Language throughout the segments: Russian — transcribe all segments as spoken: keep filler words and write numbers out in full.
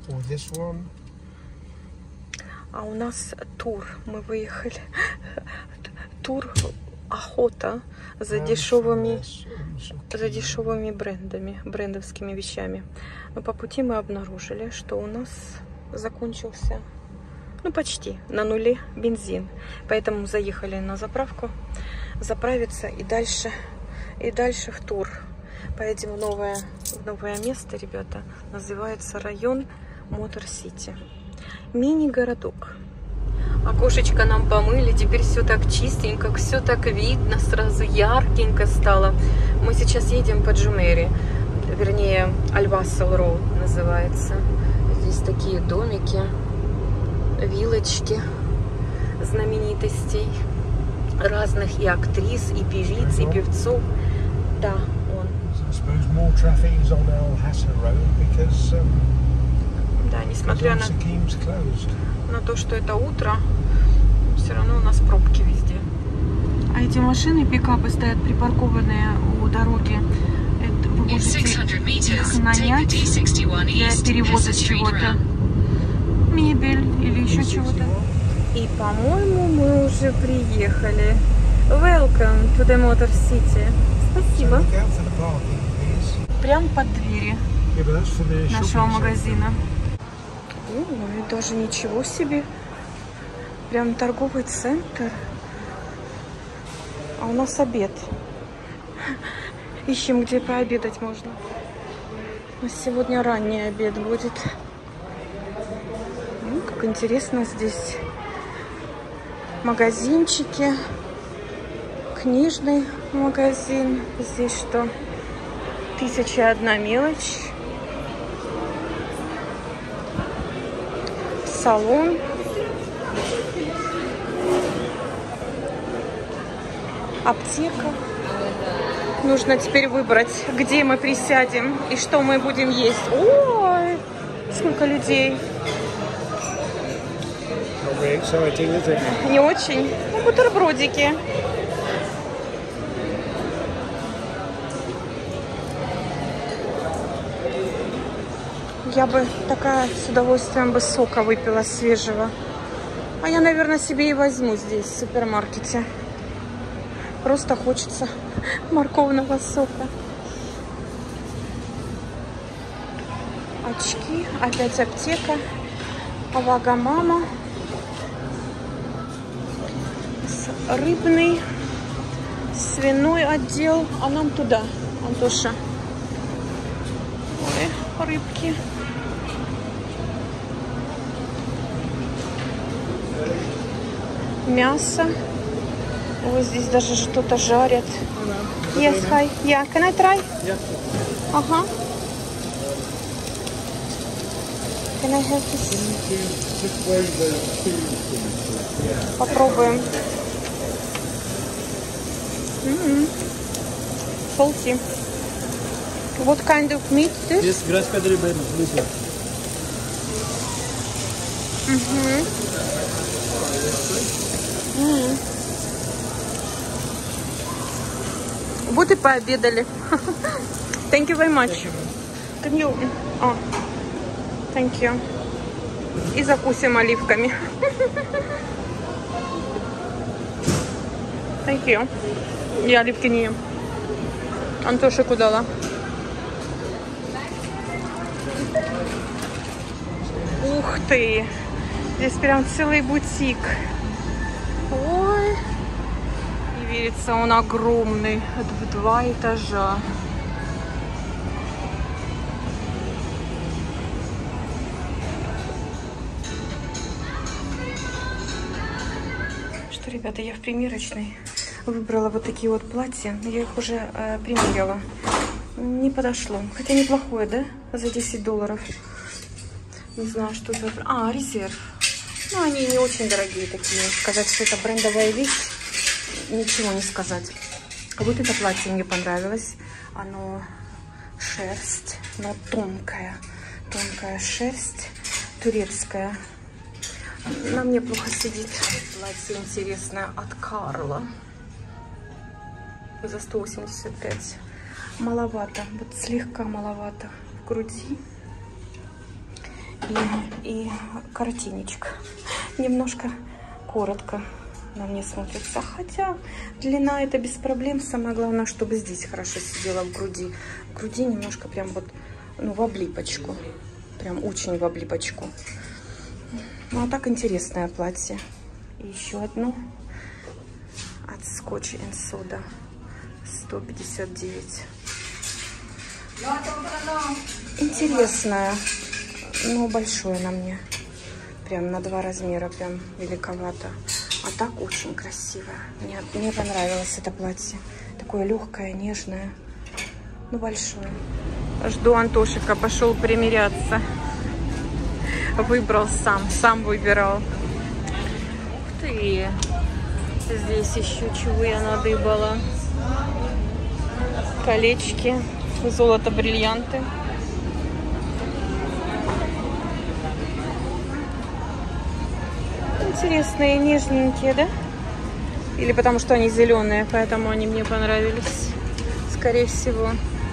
or this one. А у нас тур. Мы выехали. Тур охота за дешевыми, за дешевыми брендами, брендовскими вещами. Но по пути мы обнаружили, что у нас закончился, ну почти на нуле бензин. Поэтому заехали на заправку заправиться и дальше, и дальше в тур. Поедем в новое, в новое место, ребята. Называется район Мотор-Сити. Мини-городок. Окошечко нам помыли, теперь все так чистенько, все так видно, сразу яркенько стало. Мы сейчас едем по Джумери, вернее, Аль-Вассал Роуд называется. Здесь такие домики, виллочки знаменитостей, разных и актрис, и певиц, и певцов. Да, он. Да, несмотря на, на то, что это утро, все равно у нас пробки везде. А эти машины, пикапы, стоят припаркованные у дороги. Это, вы можете их нанять для перевоза чего-то. Мебель или еще чего-то. И, по-моему, мы уже приехали. Welcome to the Motor City. Спасибо. Прям под двери нашего магазина. Ой, даже ничего себе. Прям торговый центр. А у нас обед. Ищем, где пообедать можно. У нас сегодня ранний обед будет. Ну, как интересно здесь. Магазинчики. Книжный магазин. Здесь что? Тысяча одна мелочь. Салон. Аптека. Нужно теперь выбрать, где мы присядем и что мы будем есть. Ой, сколько людей. Не очень. Ну, бутербродики. Я бы такая с удовольствием бы сока выпила свежего. А я, наверное, себе и возьму здесь, в супермаркете. Просто хочется морковного сока. Очки. Опять аптека. Вагамама. Рыбный. Свиной отдел. А нам туда, Антоша. Ой, рыбки. Мясо. Вот здесь даже что-то жарят. Yes, hi. Yeah, can I try? Yeah. Ага. Can I have this? Попробуем. Mm-hmm. Salty. What kind of meat this? Yes, grass-fed ribbon. This one. Mm-hmm. Mm. Вот и пообедали. Thank you very much. Can you... Oh. Thank you. И закусим оливками. Thank you. Я оливки не ем. Антошику дала. Ух ты! Здесь прям целый бутик. Ой! И видится, он огромный. В два этажа. Что, ребята, я в примерочной выбрала вот такие вот платья. Я их уже э, примерила. Не подошло. Хотя неплохое, да? За десять долларов. Не знаю, что за... А, резерв. Ну, они не очень дорогие такие. Сказать, что это брендовая вещь, ничего не сказать. Вот это платье мне понравилось. Оно шерсть, но тонкая. Тонкая шерсть, турецкая. На мне плохо сидит. Платье интересное от Карла. За сто восемьдесят пять. Маловато. Вот слегка маловато в груди. и, и коротенечко. Немножко коротко на мне смотрится. Хотя длина это без проблем. Самое главное, чтобы здесь хорошо сидела в груди. В груди немножко прям вот, ну, в облипочку. Прям очень в облипочку. Ну, а так интересное платье. И еще одно от Scotch энд Soda. сто пятьдесят девять. Интересное, но большое на мне. Прям на два размера, прям великовато. А так очень красивое. Мне, мне понравилось это платье. Такое легкое, нежное, но большое. Жду Антошика, пошел примеряться. Выбрал сам, сам выбирал. Ух ты! Здесь еще чего я надыбала. Колечки, золото, бриллианты. Интересные, нежненькие, да? Или потому что они зеленые, поэтому они мне понравились. Скорее всего.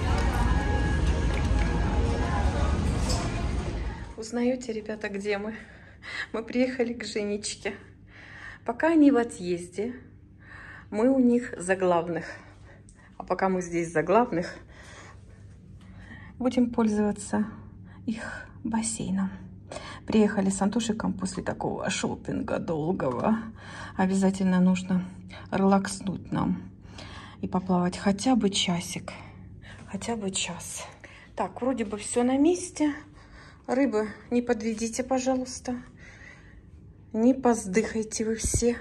Узнаете, ребята, где мы? Мы приехали к Женечке. Пока они в отъезде, мы у них за главных. А пока мы здесь за главных, будем пользоваться их бассейном. Приехали с Антошиком после такого шопинга долгого. Обязательно нужно релакснуть нам и поплавать хотя бы часик. Хотя бы час. Так, вроде бы все на месте. Рыбы, не подведите, пожалуйста. Не поздыхайте вы все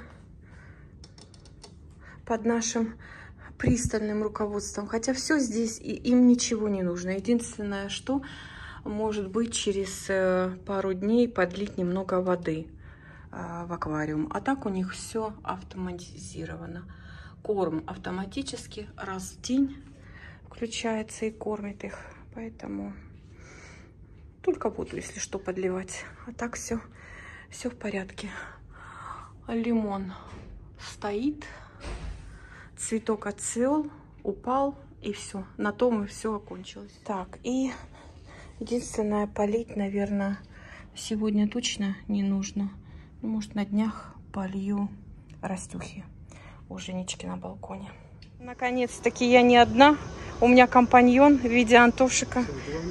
под нашим пристальным руководством. Хотя все здесь, и им ничего не нужно. Единственное, что может быть через пару дней подлить немного воды в аквариум. А так у них все автоматизировано. Корм автоматически раз в день включается и кормит их. Поэтому только воду, если что, подливать. А так все, все в порядке. Лимон стоит. Цветок отцвел, упал, и все. На том и все окончилось. Так, и единственное, полить, наверное, сегодня точно не нужно. Может, на днях полью растюхи у Женечки на балконе. Наконец-таки я не одна. У меня компаньон в виде Антошика.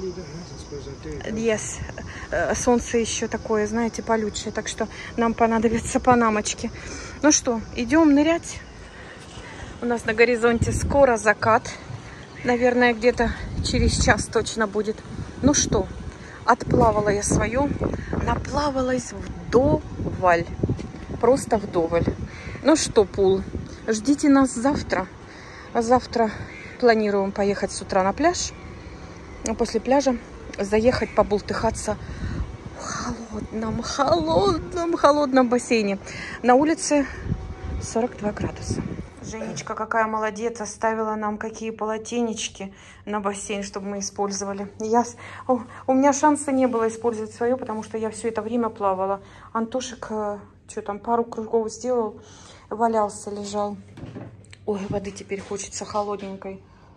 Yes. Солнце еще такое, знаете, полючее. Так что нам понадобятся панамочки. Ну что, идем нырять. У нас на горизонте скоро закат. Наверное, где-то через час точно будет. Ну что, отплавала я свое. Наплавалась вдоволь. Просто вдоволь. Ну что, пул, ждите нас завтра. Завтра планируем поехать с утра на пляж. А после пляжа заехать побултыхаться в холодном, холодном, холодном бассейне. На улице сорок два градуса. Женечка какая молодец, оставила нам какие полотенечки на бассейн, чтобы мы использовали. Я, у, у меня шанса не было использовать свое, потому что я все это время плавала. Антошек, что там, пару кругов сделал, валялся, лежал. Ой, воды теперь хочется холодненькой.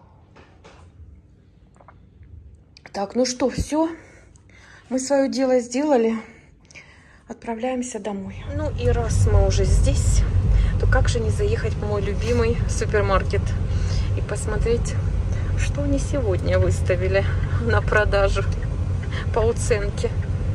Так, ну что, все. Мы свое дело сделали. Отправляемся домой. Ну и раз мы уже здесь, то как же не заехать в мой любимый супермаркет и посмотреть, что они сегодня выставили на продажу по уценке.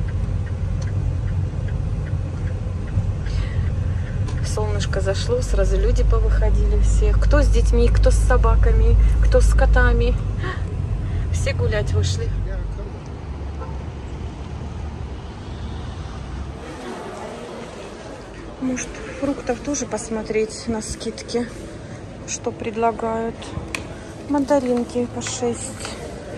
Солнышко зашло, сразу люди повыходили всех. Кто с детьми, кто с собаками, кто с котами. Все гулять вышли. Может, фруктов тоже посмотреть на скидки, что предлагают. Мандаринки по шесть.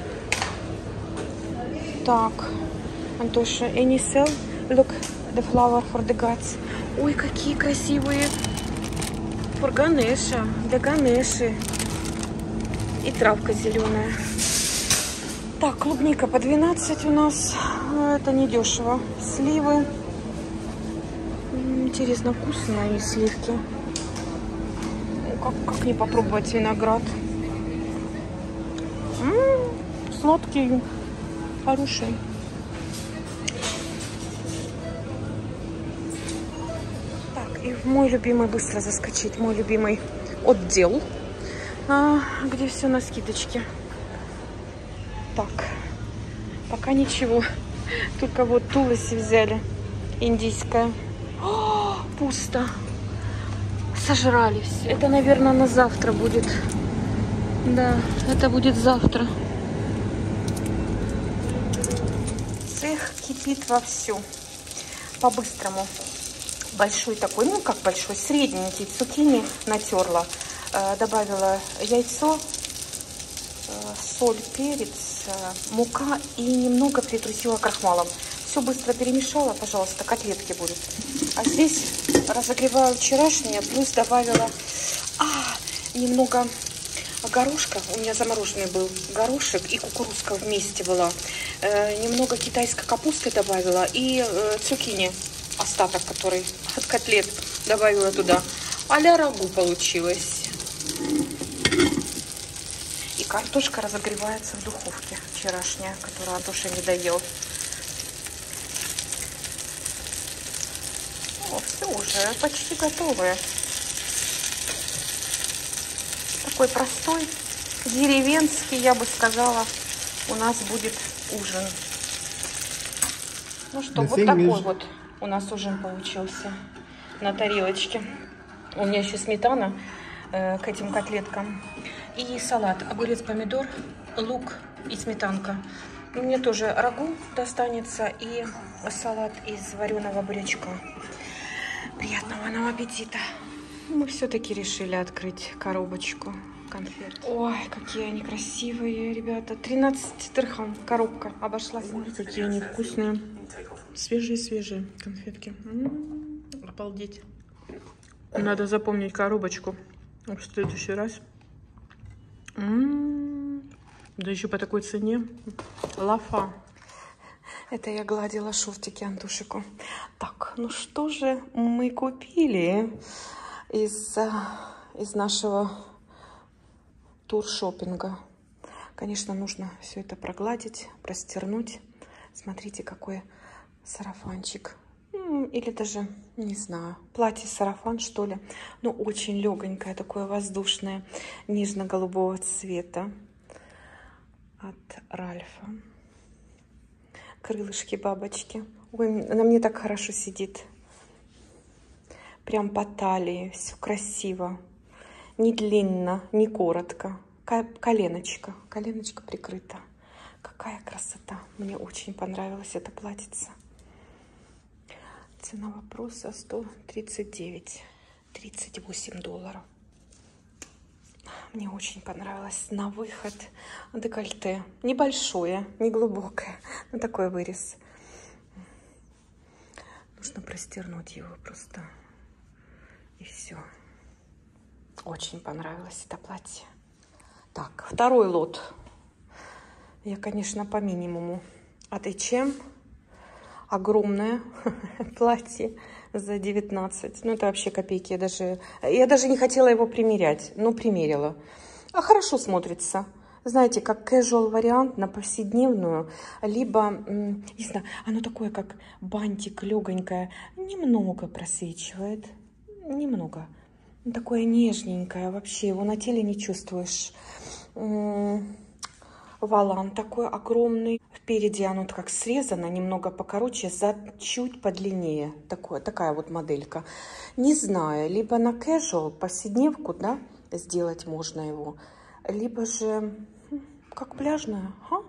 Так, Антоша, any sell? Look, the flower for the gods. Ой, какие красивые. For Ганеша, для Ганеши. И травка зеленая. Так, клубника по двенадцать у нас. Но это не дешево. Сливы. Интересно, вкусные они сливки. Как, как не попробовать виноград? М-м, сладкий, хороший. И в мой любимый, быстро заскочить, мой любимый отдел, а, где все на скидочке. Так, пока ничего. Только вот тулоси взяли. Индийская. О, пусто. Сожрались. Это, наверное, на завтра будет. Да, это будет завтра. Цех кипит вовсю. По-быстрому. Большой такой, ну как большой, средненький цукини натерла. Э, добавила яйцо, э, соль, перец, э, мука и немного притрусила крахмалом. Все быстро перемешала, пожалуйста, котлетки будут. А здесь разогреваю вчерашнее, плюс добавила а, немного горошка. У меня замороженный был горошек и кукурузка вместе была. Э, немного китайской капусты добавила и э, цукини. Остаток, который от котлет добавила туда. А-ля рагу получилось. И картошка разогревается в духовке вчерашняя, которую Антоша не доел. О, все уже почти готовое. Такой простой, деревенский, я бы сказала, у нас будет ужин. Ну что, вот такой is... вот у нас ужин получился на тарелочке. У меня еще сметана э, к этим котлеткам. И салат. Огурец, помидор, лук и сметанка. Мне тоже рагу достанется и салат из вареного бурячка. Приятного нам аппетита. Мы все-таки решили открыть коробочку конфет. Ой, какие они красивые, ребята. тринадцать дирхам коробка обошлась. Ой, какие они вкусные. Свежие-свежие конфетки. М-м-м, обалдеть. Надо запомнить коробочку в следующий раз. М-м-м. Да еще по такой цене. Лафа. Это я гладила шортики Антушику. Так, ну что же мы купили из, из нашего тур-шоппинга? Конечно, нужно все это прогладить, простернуть. Смотрите, какой сарафанчик. Или даже, не знаю, платье-сарафан, что ли. Но очень легонькое, такое воздушное, нежно-голубого цвета. От Ральфа. Крылышки бабочки. Ой, на мне так хорошо сидит. Прям по талии. Все красиво. Не длинно, не коротко. Коленочка. Коленочка прикрыта. Какая красота. Мне очень понравилось это платьице. Цена вопроса сто тридцать девять. тридцать восемь долларов. Мне очень понравилось. На выход декольте. Небольшое, не глубокое, но такой вырез. Нужно простернуть его просто. И все. Очень понравилось это платье. Так, второй лот. Я, конечно, по минимуму. От эйч эм. Огромное платье за девятнадцать. Ну, это вообще копейки. Я даже, я даже не хотела его примерять, но примерила. А хорошо смотрится. Знаете, как casual вариант на повседневную, либо, не знаю, оно такое, как бантик, легонькое, немного просвечивает. Немного. Такое нежненькое. Вообще его на теле не чувствуешь. Волан такой огромный. Впереди оно как срезано, немного покороче, зад чуть подлиннее. Такое, такая вот моделька. Не знаю, либо на casual, повседневку, да, сделать можно его, либо же как пляжная. А?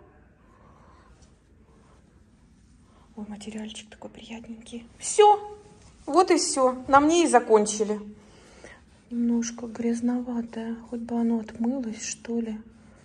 Ой, материальчик такой приятненький. Все, вот и все. На мне и закончили. Немножко грязноватое. Хоть бы оно отмылось, что ли.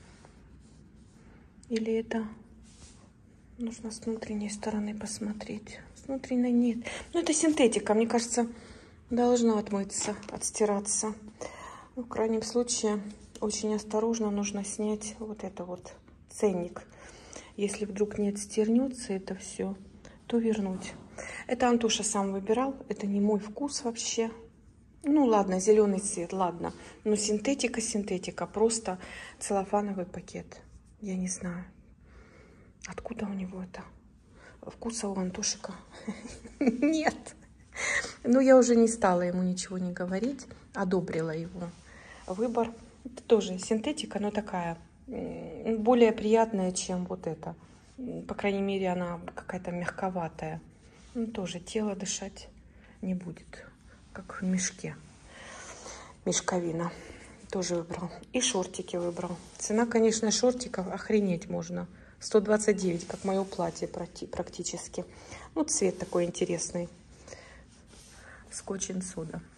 Или это нужно с внутренней стороны посмотреть. С внутренней нет. Ну, это синтетика. Мне кажется, должна отмыться, отстираться. В крайнем случае, очень осторожно нужно снять вот это вот ценник. Если вдруг не отстернется это все, то вернуть. Это Антоша сам выбирал. Это не мой вкус вообще. Ну, ладно, зеленый цвет, ладно. Но синтетика, синтетика. Просто целлофановый пакет. Я не знаю, откуда у него это. Вкуса у Антошика нет. Но я уже не стала ему ничего не говорить, одобрила его выбор. Это тоже синтетика, но такая более приятная, чем вот это. По крайней мере, она какая-то мягковатая. Ну, тоже тело дышать не будет, как в мешке. Мешковина тоже выбрал. И шортики выбрал. Цена, конечно, шортиков охренеть можно. сто двадцать девять, как мое платье практически. Ну, цвет такой интересный. Скотч-н-сода.